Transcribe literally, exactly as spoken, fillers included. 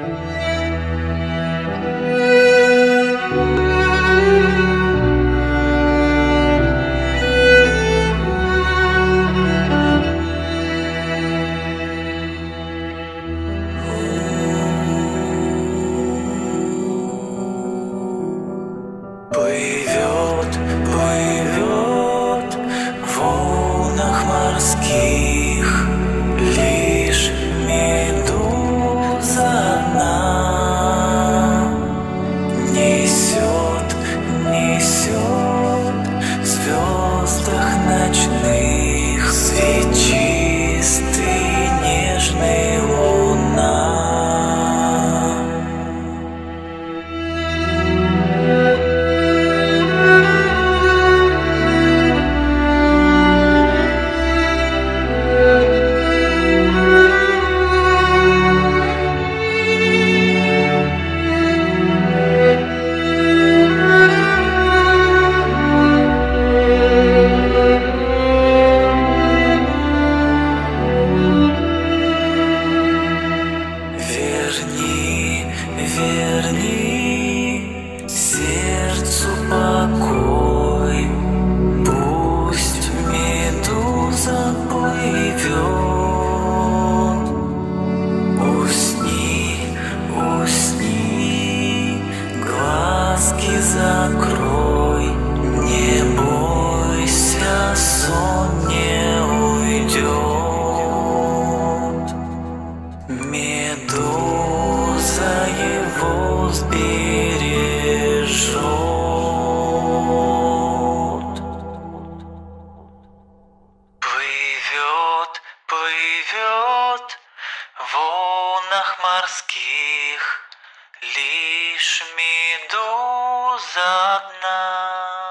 Плывет, плывет в волнах морских лишь медуза одна. Несет, несет в звездах ночных свет чистый, нежный луна. Верни, верни сердцу покой, пусть медуза плывет. Усни, усни, глазки закрой, не бойся, сон не уйдет. Медуза его сбережет. Плывет, плывет в волнах морских лишь медуза одна.